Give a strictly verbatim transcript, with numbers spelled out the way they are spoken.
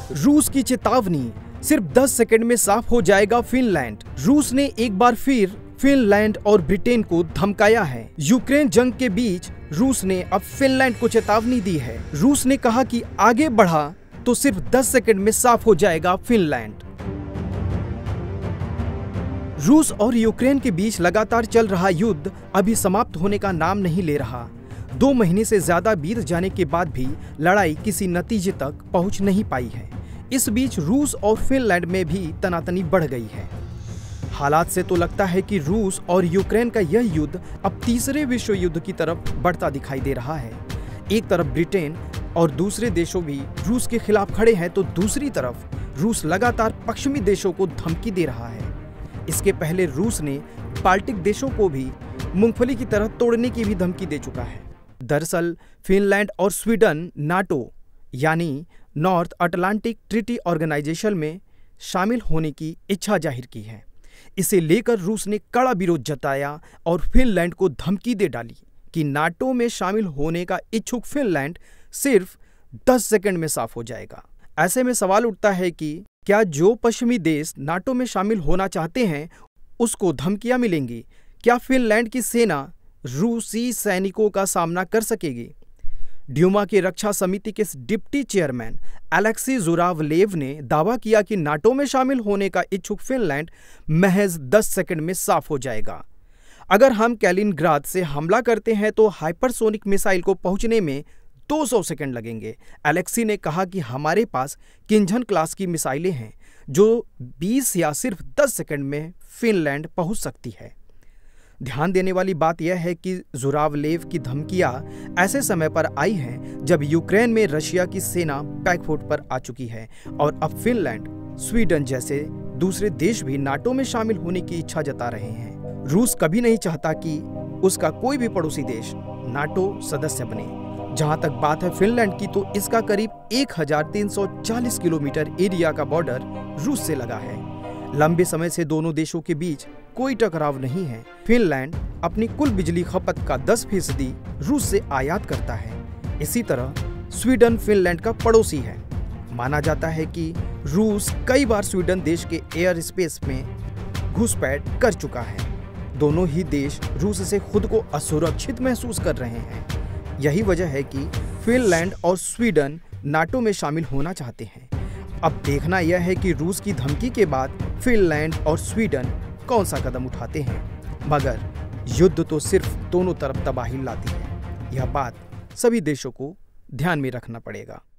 रूस की चेतावनी, सिर्फ दस सेकंड में साफ हो जाएगा फिनलैंड। रूस ने एक बार फिर फिनलैंड और ब्रिटेन को धमकाया है। यूक्रेन जंग के बीच रूस ने अब फिनलैंड को चेतावनी दी है। रूस ने कहा कि आगे बढ़ा तो सिर्फ दस सेकंड में साफ हो जाएगा फिनलैंड। रूस और यूक्रेन के बीच लगातार चल रहा युद्ध अभी समाप्त होने का नाम नहीं ले रहा। दो महीने से ज्यादा बीत जाने के बाद भी लड़ाई किसी नतीजे तक पहुंच नहीं पाई है। इस बीच रूस और फिनलैंड में भी तनातनी बढ़ गई है। हालात से तो लगता है कि रूस और यूक्रेन का यह युद्ध अब तीसरे विश्व युद्ध की तरफ बढ़ता दिखाई दे रहा है। एक तरफ ब्रिटेन और दूसरे देशों भी रूस के खिलाफ खड़े हैं, तो दूसरी तरफ रूस लगातार पश्चिमी देशों को धमकी दे रहा है। इसके पहले रूस ने बाल्टिक देशों को भी मूंगफली की तरह तोड़ने की भी धमकी दे चुका है। दरअसल फिनलैंड और स्वीडन नाटो यानी नॉर्थ अटलांटिक ट्रीटी ऑर्गेनाइजेशन में शामिल होने की इच्छा जाहिर की है। इसे लेकर रूस ने कड़ा विरोध जताया और फिनलैंड को धमकी दे डाली कि नाटो में शामिल होने का इच्छुक फिनलैंड सिर्फ दस सेकंड में साफ हो जाएगा। ऐसे में सवाल उठता है कि क्या जो पश्चिमी देश नाटो में शामिल होना चाहते हैं उसको धमकियां मिलेंगी? क्या फिनलैंड की सेना रूसी सैनिकों का सामना कर सकेगी? ड्यूमा की रक्षा समिति के डिप्टी चेयरमैन अलेक्सी ज़ुरावलेव ने दावा किया कि नाटो में शामिल होने का इच्छुक फिनलैंड महज दस सेकंड में साफ हो जाएगा। अगर हम कैलिनग्राद से हमला करते हैं तो हाइपरसोनिक मिसाइल को पहुंचने में दो सौ सेकंड लगेंगे। अलेक्सी ने कहा कि हमारे पास किंझन क्लास की मिसाइलें हैं जो बीस या सिर्फ दस सेकंड में फिनलैंड पहुंच सकती है। ध्यान देने वाली बात यह है कि ज़ुरावलेव की धमकियां ऐसे समय पर आई हैं जब यूक्रेन में रशिया की सेना बैकफुट पर आ चुकी है और अब फिनलैंड, स्वीडन जैसे दूसरे देश भी नाटो में शामिल होने की इच्छा जता रहे हैं। रूस कभी नहीं चाहता कि उसका कोई भी पड़ोसी देश नाटो सदस्य बने। जहां तक बात है फिनलैंड की, तो इसका करीब एक हज़ार तीन सौ चालीस किलोमीटर एरिया का बॉर्डर रूस से लगा है। लंबे समय से दोनों देशों के बीच कोई टकराव नहीं है। फिनलैंड अपनी कुल बिजली खपत का दस फीसदी रूस से आयात करता है। इसी तरह स्वीडन फिनलैंड का पड़ोसी है। माना जाता है कि रूस कई बार स्वीडन देश के एयर स्पेस में घुसपैठ कर चुका है। दोनों ही देश रूस से खुद को असुरक्षित महसूस कर रहे हैं। यही वजह है कि फिनलैंड और स्वीडन नाटो में शामिल होना चाहते हैं। अब देखना यह है कि रूस की धमकी के बाद फिनलैंड और स्वीडन कौन सा कदम उठाते हैं। मगर युद्ध तो सिर्फ दोनों तरफ तबाही लाती है। यह बात सभी देशों को ध्यान में रखना पड़ेगा।